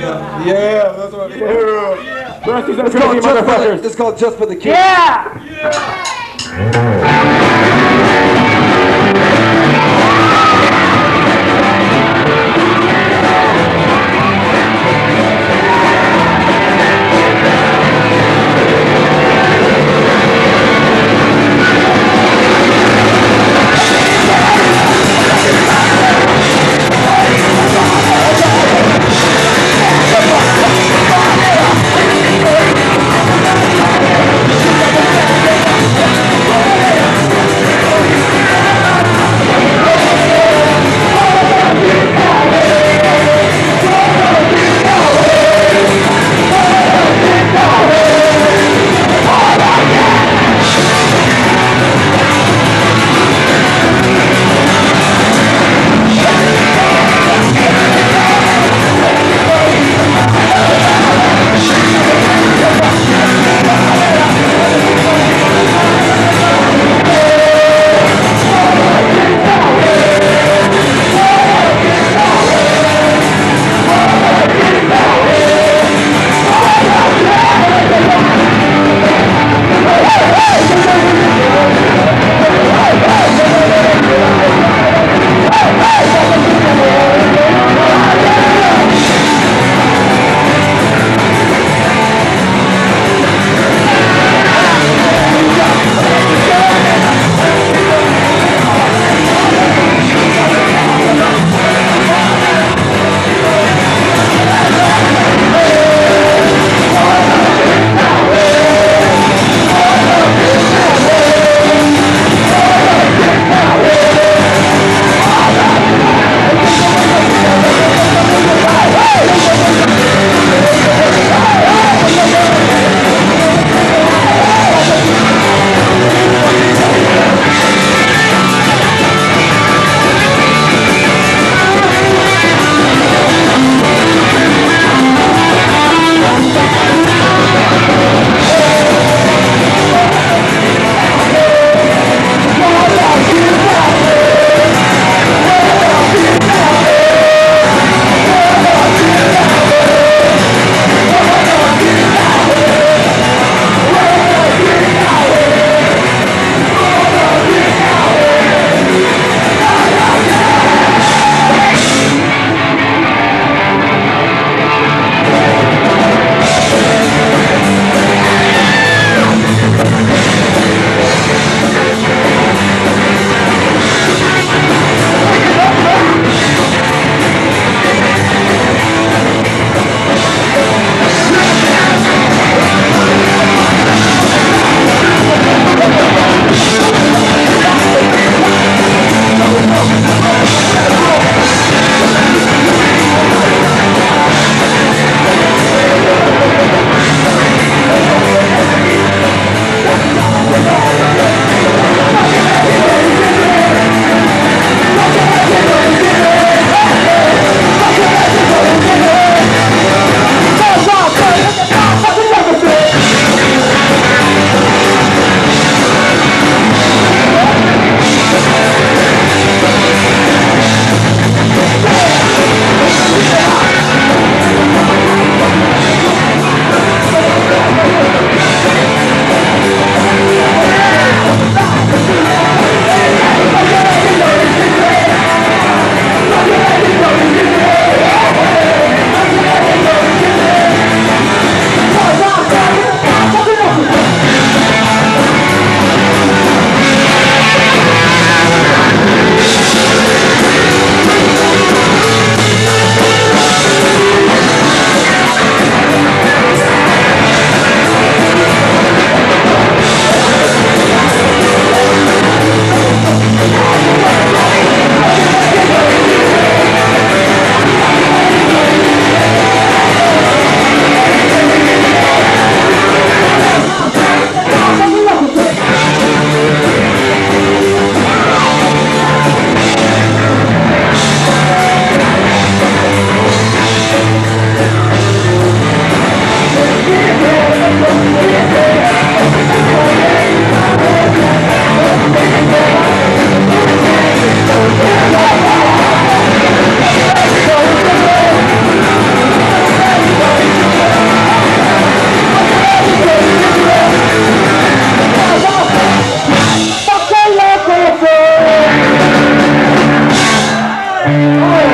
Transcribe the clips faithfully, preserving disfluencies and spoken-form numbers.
Yeah, yeah that's what I mean. Yeah. It's called, just for the, it's called Just for the Kids. Yeah. Yeah.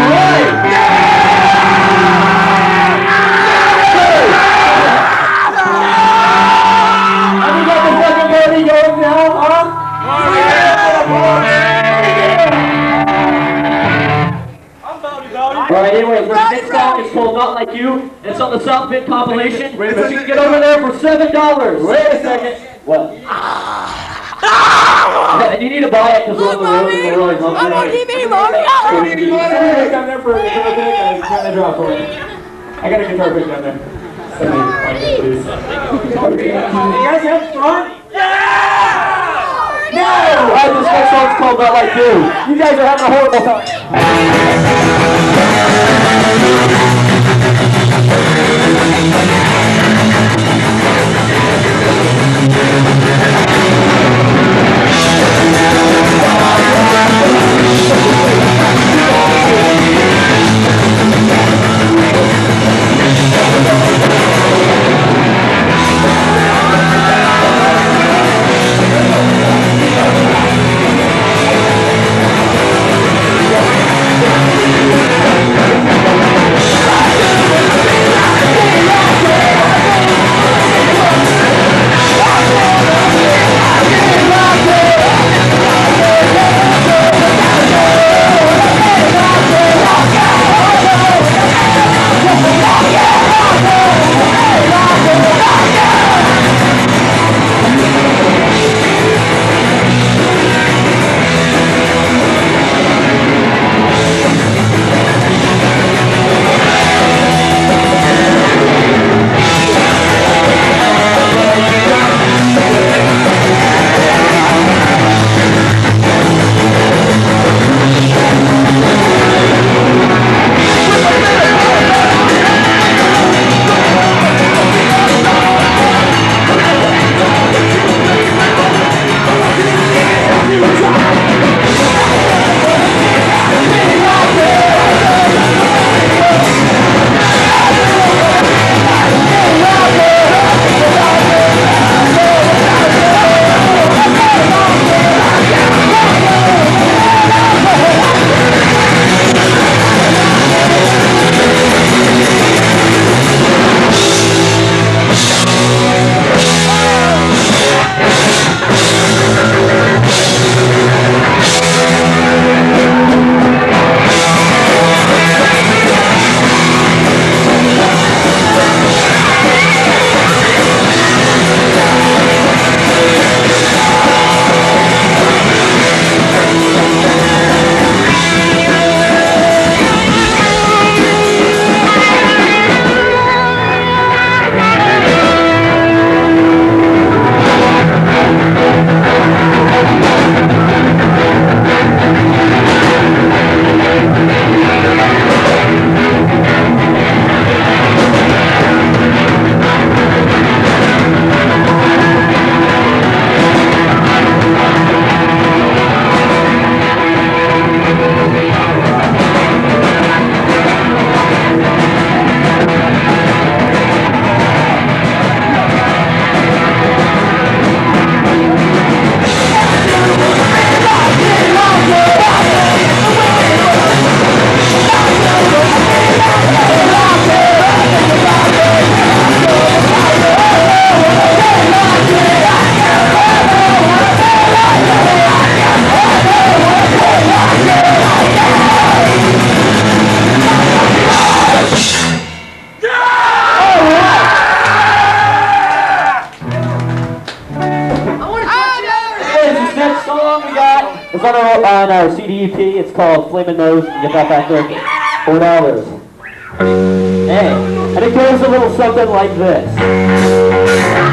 Alright, anyways, this next song is called Not Like You. It's on the South Pit compilation. Wait a minute. You can get over there for seven dollars. Wait a second. What? And you need to buy it because we're on the road and we're really loving it. I'm on T V, Mommy! Come there for a guitar pick. I'm trying to draw for you. I got a guitar pick down there. You guys have fun? Yeah! No! Alright, this next song's called Not Like You. You guys are having a horrible time. It's on our, on our C D E P. It's called Flamin' Nose. You get that back there. Four dollars. Hey, and it goes a little something like this.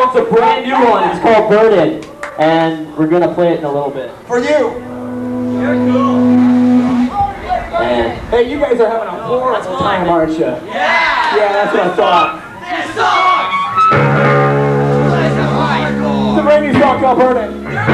song's a brand new one. It's called Burden, and we're gonna play it in a little bit. For you. And Hey, you guys are having a horrible time, aren't you? Yeah! Yeah, that's what I thought. It's a brand new song called Burden.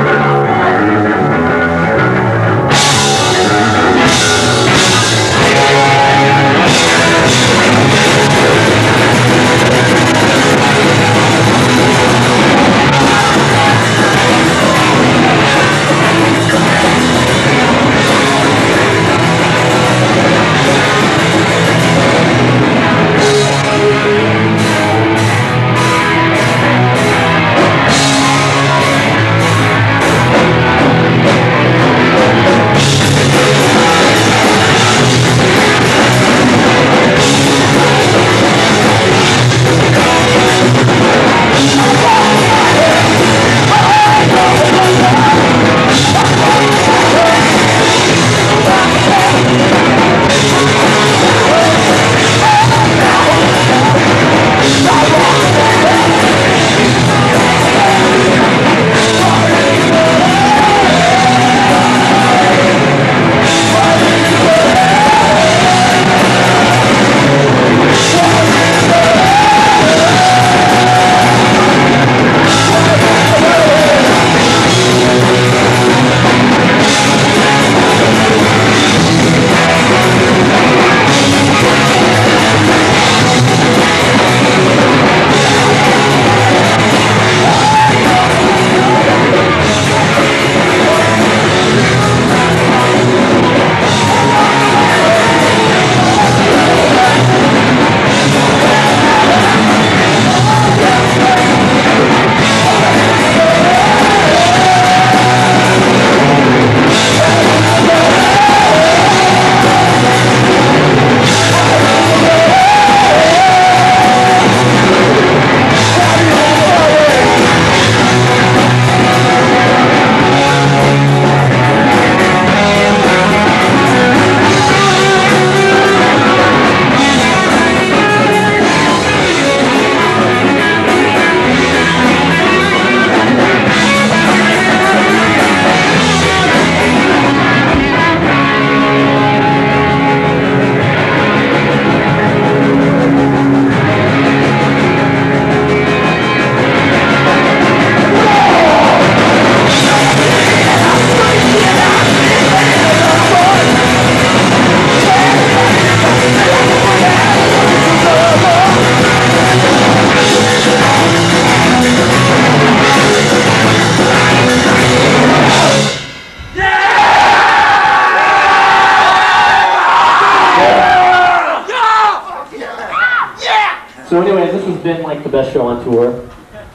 so anyways, this has been like the best show on tour.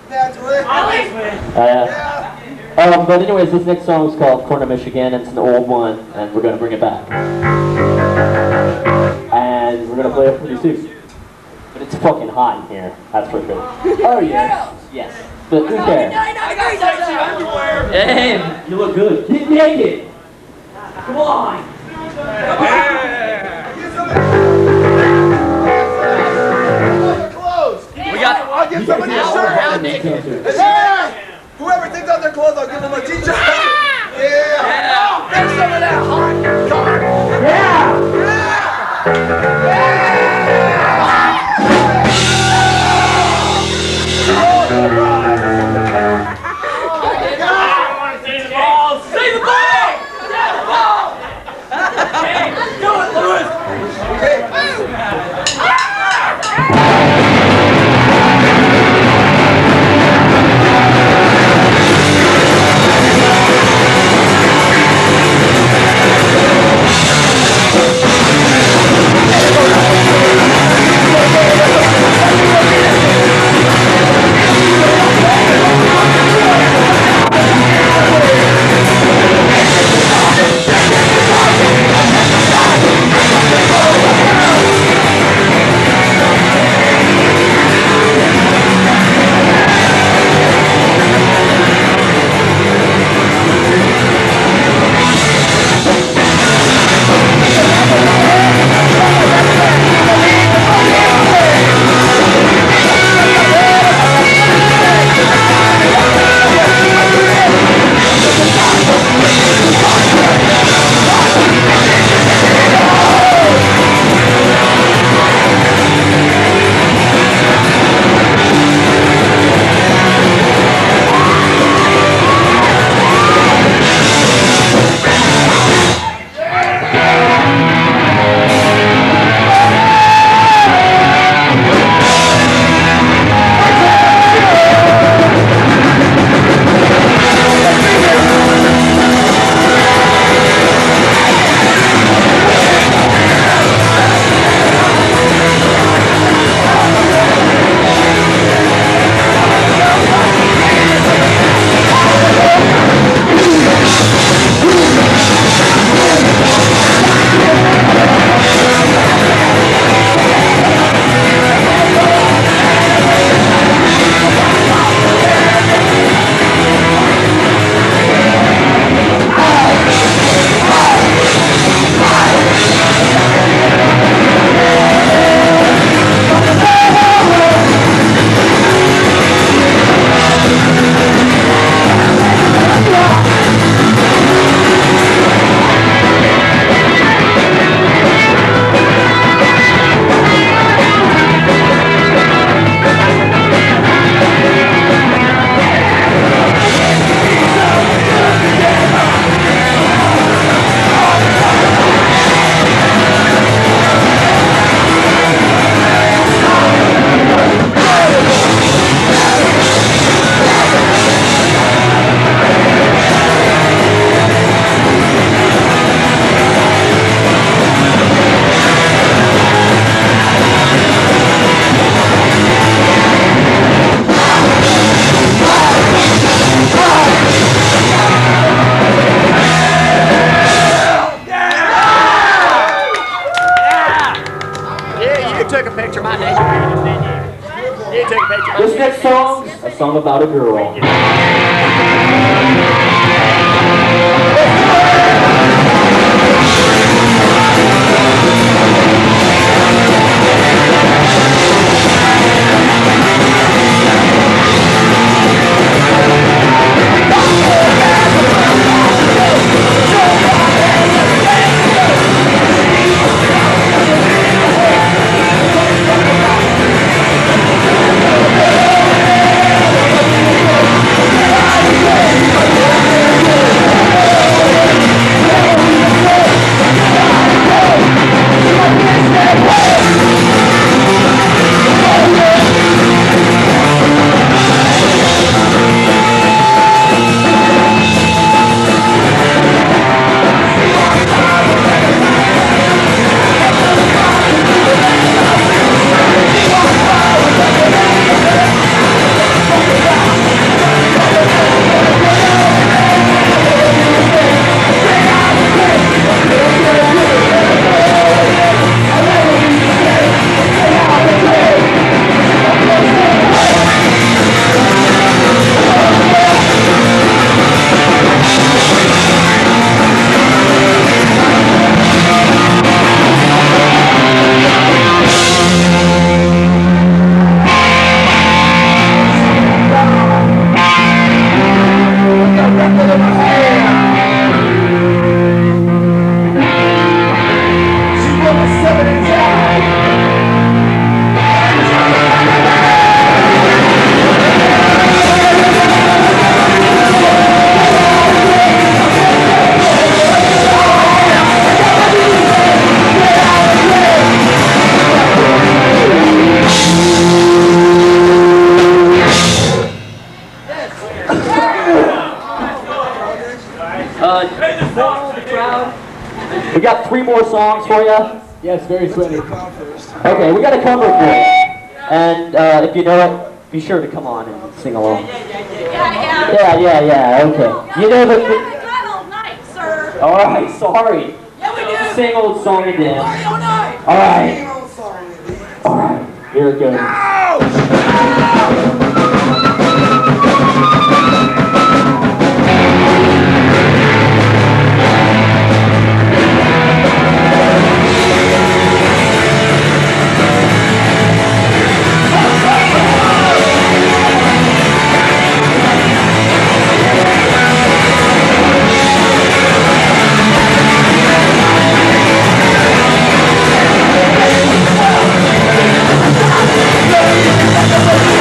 Uh, um, but anyways, this next song is called Corner Michigan. It's an old one, and we're gonna bring it back. And we're gonna play it pretty soon. But it's fucking hot in here, that's for sure. Oh, yeah. Yes. But who cares? Hey, you look good. Get naked. Come on. We got. I'll give somebody a shirt. Yeah. Whoever takes off their clothes, I'll give them a t-shirt. Yeah. Yeah. There's some of that hot. Yeah! Save the ball! Save the ball! Hey, do it, Lewis! Okay. Yeah. This next song's a song about a girl. We got three more songs for you. Yes, very sweaty. Okay, we got a cover for you. And uh, if you know it, be sure to come on and sing along. Yeah, yeah, yeah, okay. You know the... Alright, sorry. Yeah, we do. Sing old song and dance. Party all night. Alright. Alright, here it goes. We'll be right back.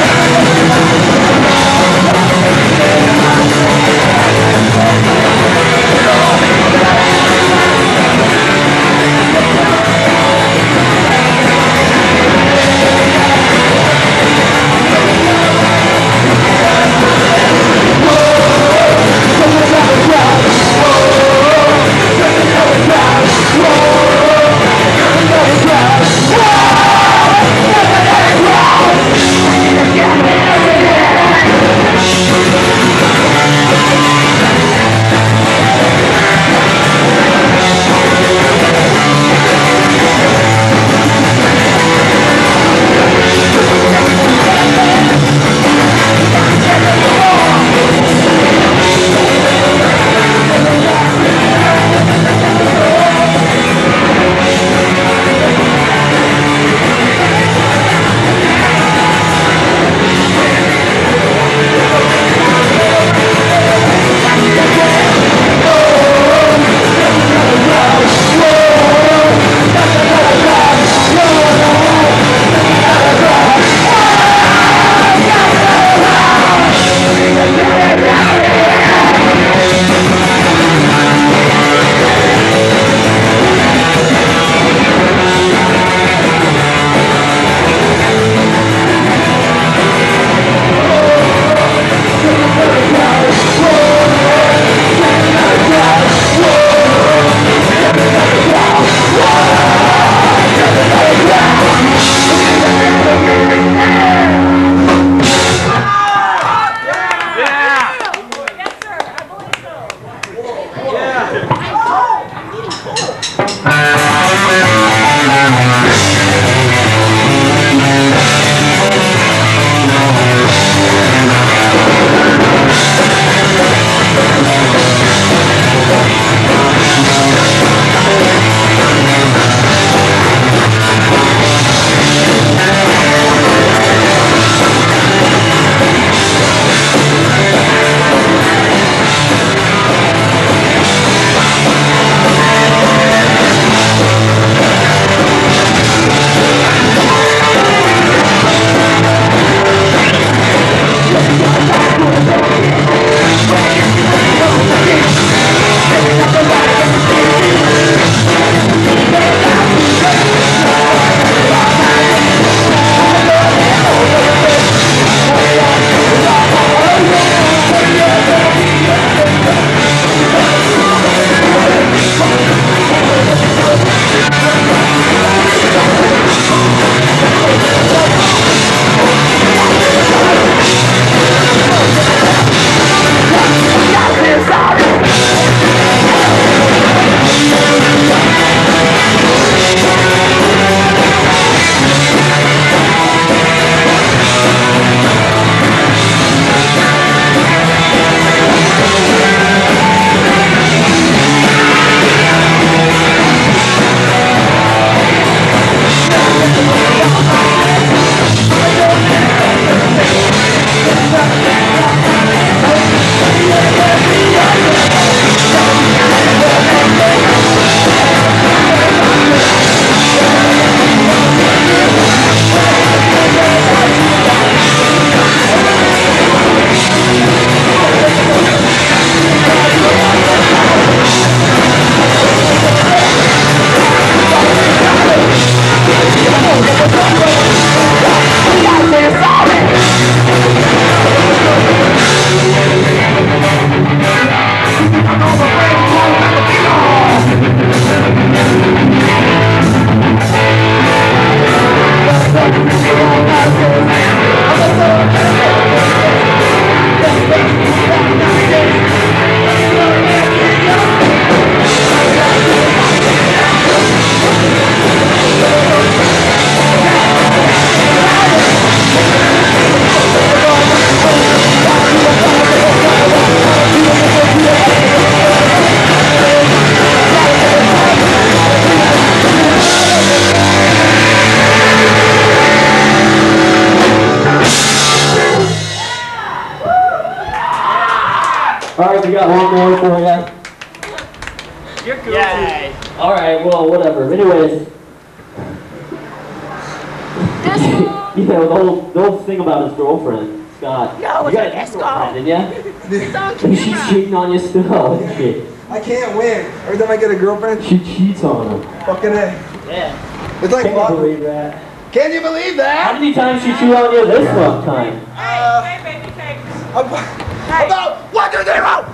Alright, we got one more for you. You're cool. Yay. Alright, well, whatever. Anyways. You know, the whole, the whole thing about his girlfriend, Scott. No, you got it's a disco. girlfriend, didn't you? It's on She's camera. cheating on you still, isn't she? I can't win. Every time I get a girlfriend, She cheats on him. fucking A. Yeah. It's like, Can't fuck. believe that. Can you believe How that? many times she cheated on you this one time? Uh, Hey, baby cakes. about, about one, two, three, four.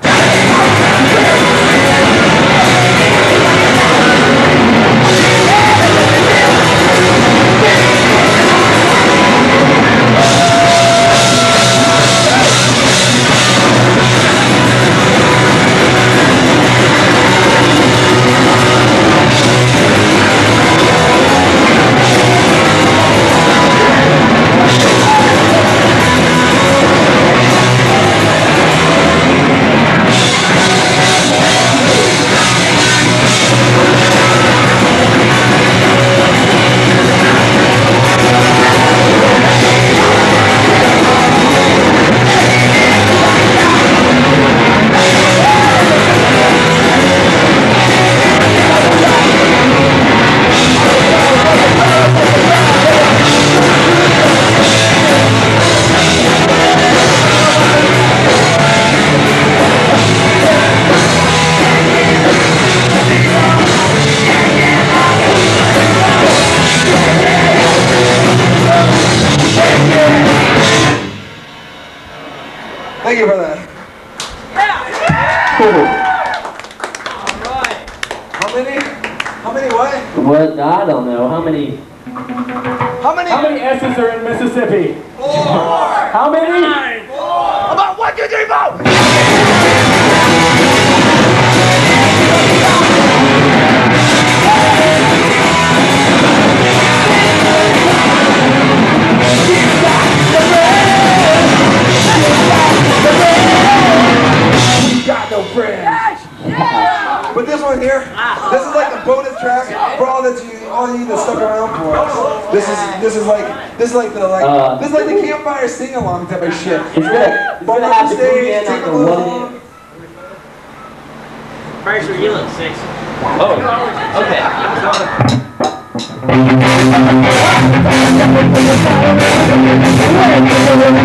Thank you for that. Cool. Alright. How many? How many what? What? I don't know. How many? How many? How many S's are in Mississippi? Four. How many? About one, two, three, four. Got no friends. But this one here, this is like the bonus track for all that you, all you that stuck around for us. This is, this is like, this is like the like, Uh, this is like the campfire sing along type of shit. It's gonna, it's gonna have to put me in on the one. Fraser, you look sexy. Oh, okay.